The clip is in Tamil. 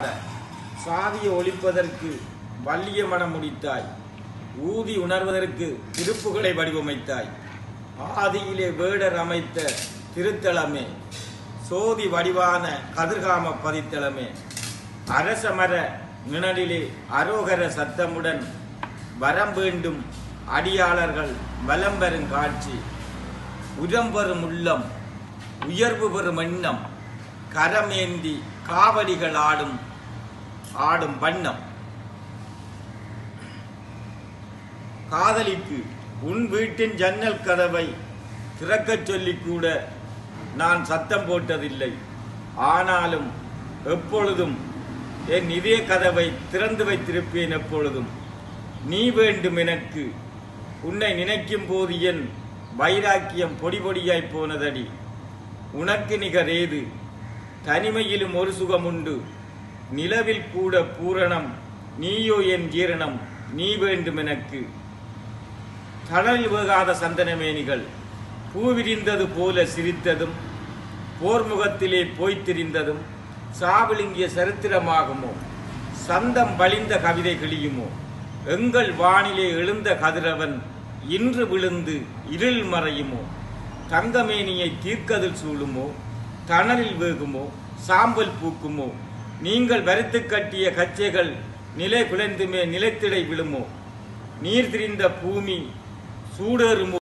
சாதியை ஒழிப்பதற்கு வள்ளிய மனம் முடித்தாய், ஊதி உணர்வதற்கு திருப்புகளை வடிவமைத்தாய். ஆதியிலே வேடர் அமைத்த திருத்தலமே, சோதி வடிவான கதிர்காம பதித்தலமே, அரசமர நிழலிலே அரோகர சத்தமுடன் வரம் வேண்டும் அடியாளர்கள் வலம் பெறும் காட்சி. உரம்பெறும் உள்ளம், உயர்வு பெறும் எண்ணம், கரமேந்தி காவடிகள் ஆடும் வண்ணம். காதலிக்கு உன் வீட்டின் ஜன்னல் கதவை திறக்கச் சொல்லி கூட நான் சத்தம் போட்டதில்லை. ஆனாலும் எப்பொழுதும் என் இதய கதவை திறந்து வைத்திருப்பேன். எப்பொழுதும் நீ வேண்டும் எனக்கு. உன்னை நினைக்கும் போது என் வைராக்கியம் பொடி பொடியாய் போனதடி. உனக்கு நிகரேது, தனிமையிலும் ஒரு சுகம் உண்டு. நிலவில் கூட பூரணம், நீயோ என் ஜீரணம். நீ வேண்டும் எனக்கு. தணலில் வேகாத சந்தனமேனிகள் பூவிரிந்தது போல சிரித்ததும், போர்முகத்திலே போய்த்திரிந்ததும் சாவிழுங்கிய சரித்திரமாகுமோ? சந்தம் வழிந்த கவிதை கிளியுமோ? எங்கள் வானிலே எழுந்த கதிரவன் இன்று விழுந்து இருள் மறையுமோ? தங்கமேனியை தீர்க்கதில் சூழுமோ? தணலில் வேகுமோ? சாம்பல் பூக்குமோ? நீங்கள் வரித்து கட்டிய கச்சைகள் நிலை குலைந்துமே நிலைத்திடை விழுமோ? நீர் திரிந்த பூமி சூடேறுமோ?